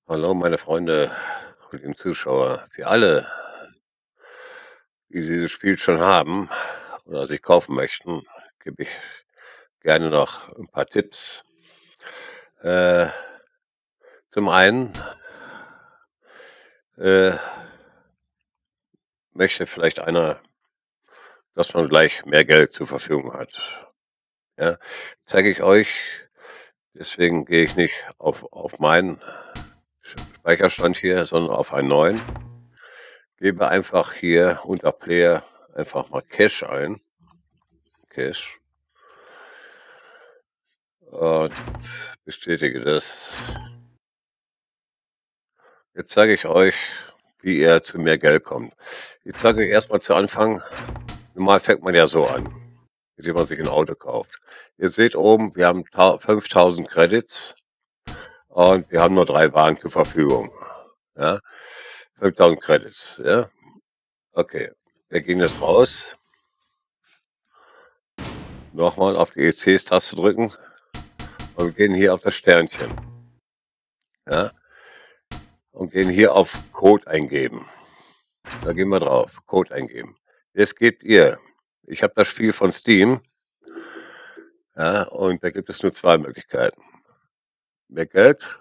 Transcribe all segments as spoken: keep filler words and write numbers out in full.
Hallo, meine Freunde und lieben Zuschauer. Für alle, die dieses Spiel schon haben oder sich kaufen möchten, gebe ich gerne noch ein paar Tipps. Äh, zum einen äh, möchte vielleicht einer, dass man gleich mehr Geld zur Verfügung hat. Ja, zeige ich euch. Deswegen gehe ich nicht auf, auf meinen Speicherstand hier, sondern auf einen neuen. Gebe einfach hier unter Player einfach mal Cash ein. Cash. Und bestätige das. Jetzt zeige ich euch, wie ihr zu mehr Geld kommt. Ich zeige euch erstmal zu Anfang. Normal fängt man ja so an, indem man sich ein Auto kauft. Ihr seht oben, wir haben fünftausend Credits und wir haben nur drei Wagen zur Verfügung. Ja, fünftausend Credits. Ja, okay. Wir gehen jetzt raus. Nochmal auf die E C-Taste drücken und wir gehen hier auf das Sternchen. Ja, und gehen hier auf Code eingeben. Da gehen wir drauf, Code eingeben. Jetzt gebt ihr, ich habe das Spiel von Steam, ja, und da gibt es nur zwei Möglichkeiten. Mehr Geld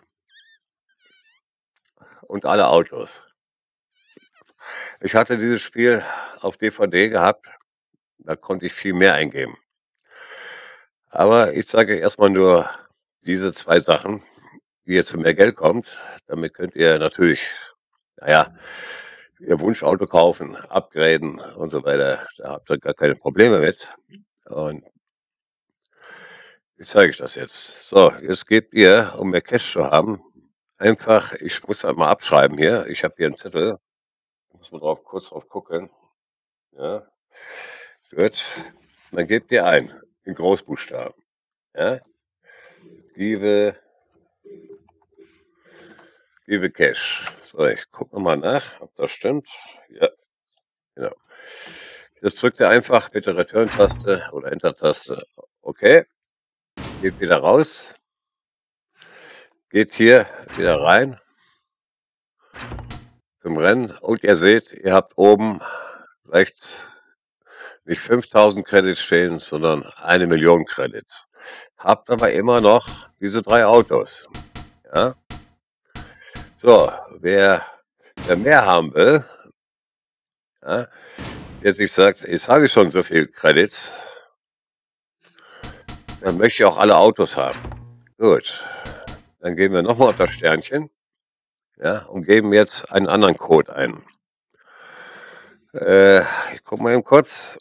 und alle Autos. Ich hatte dieses Spiel auf D V D gehabt, da konnte ich viel mehr eingeben. Aber ich zeige erstmal nur diese zwei Sachen, wie ihr zu mehr Geld kommt. Damit könnt ihr natürlich, naja, ihr Wunschauto kaufen, upgraden und so weiter. Da habt ihr gar keine Probleme mit. Und wie zeige ich das jetzt? So, jetzt gebt ihr, um mehr Cash zu haben, einfach, ich muss das mal abschreiben hier. Ich habe hier einen Zettel. Muss man drauf, kurz drauf gucken. Ja, gut. Dann gebt ihr ein, in Großbuchstaben. Ja, gebe, gebe Cash. So, ich gucke nochmal nach, ob das stimmt. Ja, genau. Jetzt drückt ihr einfach mit der Return-Taste oder Enter-Taste. Okay. Geht wieder raus. Geht hier wieder rein zum Rennen und ihr seht, ihr habt oben rechts nicht fünftausend Credits stehen, sondern eine Million Credits. Habt aber immer noch diese drei Autos. Ja? So, wer, wer mehr haben will, ja, der sich sagt, jetzt habe ich schon so viele Credits, dann möchte ich auch alle Autos haben. Gut, dann gehen wir nochmal auf das Sternchen, ja, und geben jetzt einen anderen Code ein. Äh, ich gucke mal eben kurz.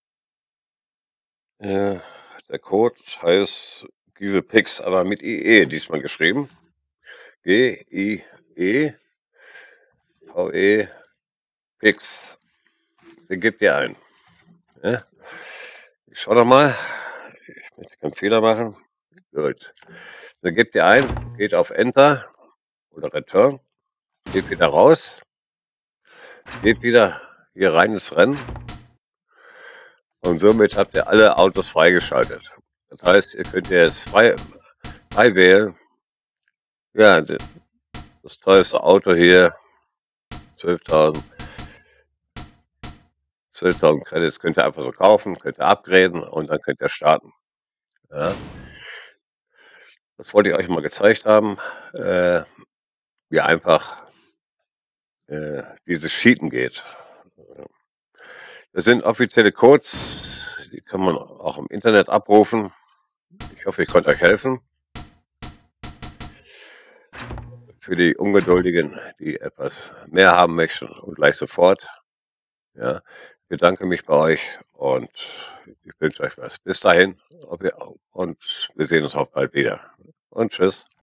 Äh, der Code heißt Give Pix, aber mit I E diesmal geschrieben. G I E V E Pix. Den gebt ihr ein. Ja? Ich schau doch mal. Ich möchte keinen Fehler machen. Gut. Dann gebt ihr ein, geht auf Enter oder Return, geht wieder raus, geht wieder hier rein ins Rennen und somit habt ihr alle Autos freigeschaltet. Das heißt, ihr könnt jetzt frei, frei wählen. Ja, das teuerste Auto hier, zwölftausend. zwölftausend Credits könnt ihr einfach so kaufen, könnt ihr upgraden und dann könnt ihr starten. Ja. Das wollte ich euch mal gezeigt haben, äh, wie einfach äh, dieses Cheaten geht. Das sind offizielle Codes, die kann man auch im Internet abrufen. Ich hoffe, ich konnte euch helfen. Für die Ungeduldigen, die etwas mehr haben möchten und gleich sofort. Ja, ich bedanke mich bei euch und ich wünsche euch was. Bis dahin und wir sehen uns auch bald wieder. Und tschüss.